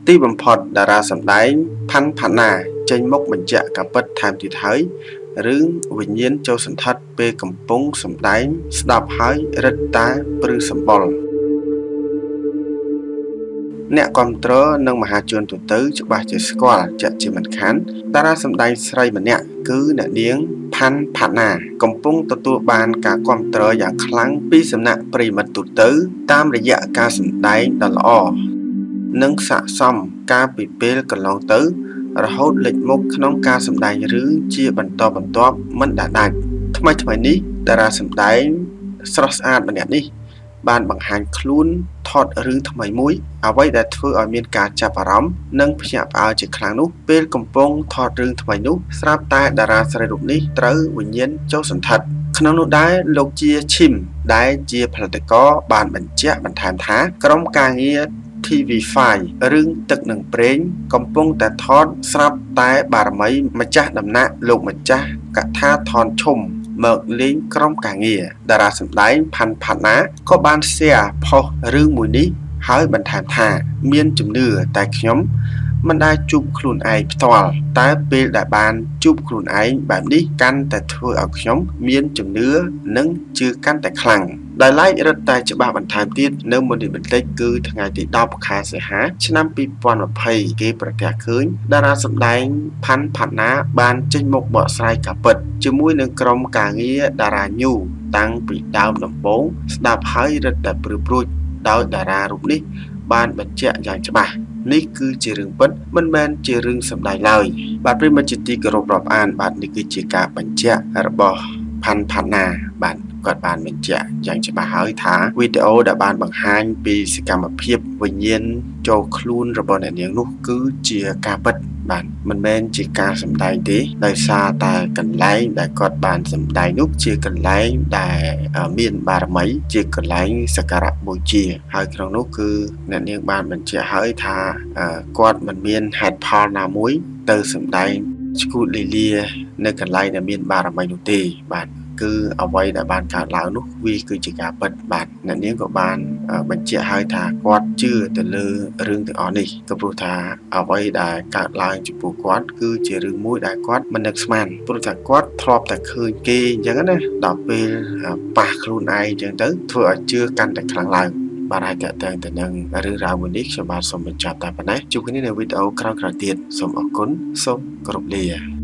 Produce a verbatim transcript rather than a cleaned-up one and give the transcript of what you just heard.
ទីបំផុតតារាសម្ដែងផាន់ផាណាចេញមុខបញ្ជាក់ការពិតថែមទៀតហើយរឿងវិញ្ញាណចូលសន្ធិដ្ឋពេលកំពុងសម្ដែងស្ដាប់ហើយរឹតតែព្រឺសម្បុរអ្នកគាំទ្រនិងមហាជនទូទៅច្បាស់ជាស្គាល់ជាក់ជាមិនខានតារាសម្ដែងស្រីម្នាក់គឺអ្នកនាងផាន់ផាណាកំពុងទទួលបានការគាំទ្រយ៉ាងខ្លាំងពីសំណាក់ប្រិយមិត្តទូទៅតាមរយៈការសម្ដែងដ៏ល្អនិងស័ក្តិសមកាលពីពេលកន្លងទៅរហូតលេចមុខក្នុងការសម្ដែងរឿងជាបន្តបន្ទាប់មិនដាច់ដាច់ថ្មីថ្មីនេះតារាសម្ដែងស្រស់ស្អាតម្នាក់នេះបានបង្ហាញខ្លួនថតរឿងថ្មីមួយអ្វីដែលធ្វើឲ្យមានការចាប់អារម្មណ៍និងភ្ញាក់ផ្អើលជាខ្លាំងនោះពេលកំពុងថតរឿងថ្មីនោះស្រាប់តែតារាស្រីរូបនេះត្រូវវិញ្ញាណចូលសន្ធិដ្ឋក្នុងនោះដែរលោកជាឈីមដែលជាផលិតករបានបញ្ជាក់បន្ថែមថាក្រុមការងារ ที វី ហ្វាយ រឿងទឹកនិងប្រេងកំពុងតែថតស្រាប់តែបារមីម្ចាស់ដំណាក់លោកម្ចាស់កថាថនឈុំមកលេងក្រុមការងារតារាសម្ដែងផាន់ផាណាក៏បាន share ផុសរឿងមួយនេះហើយបន្ថែមថាមានជំនឿតែខ្ញុំមិនដែលជួបខ្លួនឯងផ្ទាល់តែពេលដែលបានជួបខ្លួនឯងបែបនេះកាន់តែធ្វើឲ្យខ្ញុំមានជំនឿនិងជឿកាន់តែខ្លាំងដោយឡែករឹតតែច្បាស់បន្ថែមទៀតនៅមុននេះបន្តិចគឺថ្ងៃទីដប់ខែសីហាឆ្នាំពីរពាន់ยี่สิบគេប្រទះឃើញតារាសម្ដែងផាន់ផាណាបានចេញមុខបកស្រាយការពិតជាមួយនឹងក្រុមការងារតារាញូតាំងពីដើមដំបូងស្ដាប់ហើយរឹតតែព្រឺព្រួចដោយតារារូបនេះបានបញ្ជាក់យ៉ាងច្បាស់នេះគឺជារឿងពិតមិនមែនជារឿងសម្ដែងឡើយបាទប្រិមត្តជាទីគោរពរាប់អានបាទនេះគឺជាការបញ្ជាក់របស់ផាន់ផាណាបាទគាត់បានបញ្ជាក់យ៉ាងច្បាស់ហើយថាវីដេអូដែលបានបង្ហាញពីសកម្មភាពវិញ្ញាណចូលខ្លួនរបស់អ្នកនាងនោះគឺជាការពិតបាទមិនមែនជាការសម្ដែងទេដោយសារតែកន្លែងដែលគាត់បានសម្ដែងនោះជាកន្លែងដែលមានបារមីជាកន្លែងសក្ការៈបូជាហើយក្នុងនោះគឺអ្នកនាងបានបញ្ជាក់ហើយថាគាត់មិនមានហេតុផលណាមួយទៅសម្ដែងឈ្គូតលីលានៅកន្លែងដែលមានបារមីនោះទេបាទគឺអ្វីដែលបានកើតឡើងនោះវាគឺជាការពិតបាទអ្នកនាងក៏បានបញ្ជាក់ហើយថាគាត់ជឿទៅលើរឿងទាំងអស់នេះក៏ព្រោះថាអ្វីដែលកើតឡើងចំពោះគាត់គឺជារឿងមួយដែលគាត់មិននឹកស្មានព្រោះថាគាត់ធ្លាប់តែឃើញគេអញ្ចឹងណាដល់ពេលប៉ះខ្លួនឯងអញ្ចឹងទៅធ្វើឲ្យជឿកាន់តែខ្លាំងឡើងបាទហើយតើតើទៅនឹងរឿងរ៉ាវមួយនេះខ្ញុំបាទសូមបញ្ចប់តែប៉ុណ្ណេះជួបគ្នានៅវីដេអូក្រោយៗទៀតសូមអរគុណសូមគោរពលា